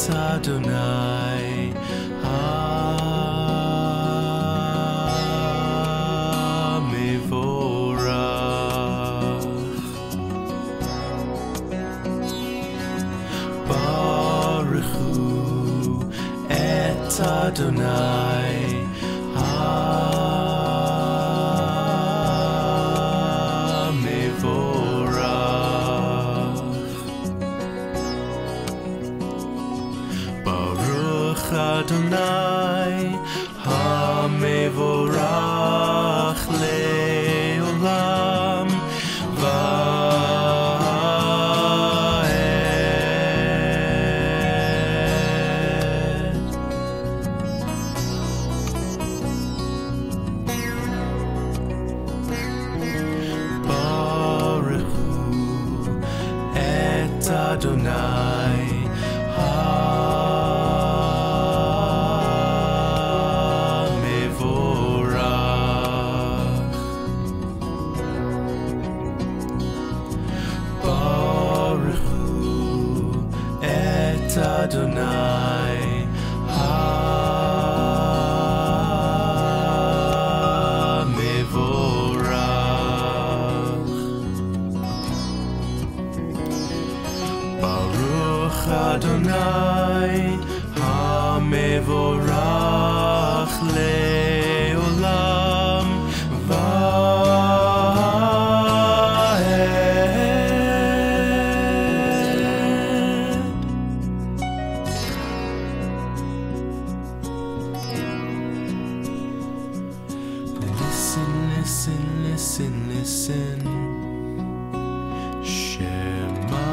et Adonai ha-mevorach. Baruchu et Adonai Adonai ha-mevorach le'olam va'ed. Baruchu et Adonai Adonai ha-mevorach. Baruch Adonai ha-mevorach le'olam Listen, Shema,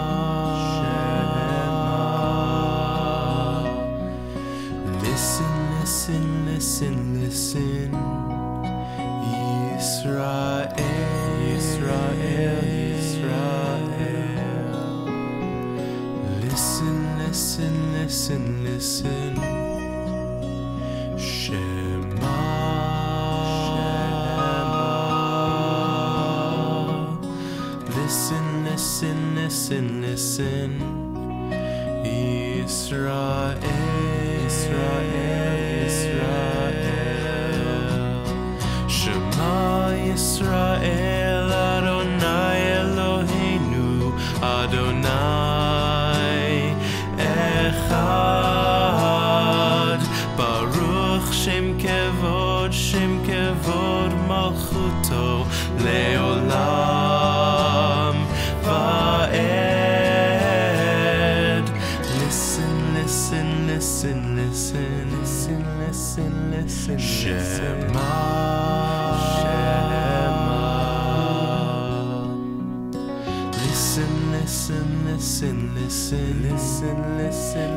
listen, Israel, listen, Shema. Listen, Israel, Shema Yisrael, Adonai Eloheinu, Adonai Echad, Baruch Shem Kevod Malchuto, Leolam va'ed. Listen, Shema, listen,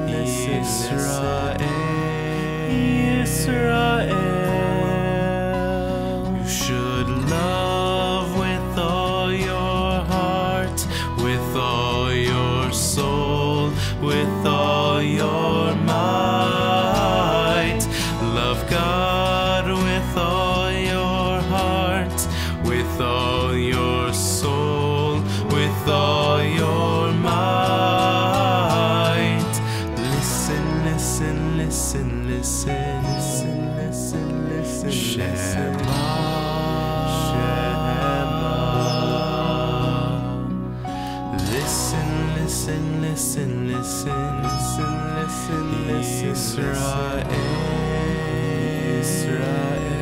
Israel, you should love with all your heart, with all your soul, with all your might. Love God with all your heart, with all your soul, with all your might. Listen, Shema,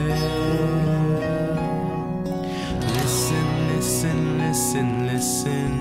Israel, listen,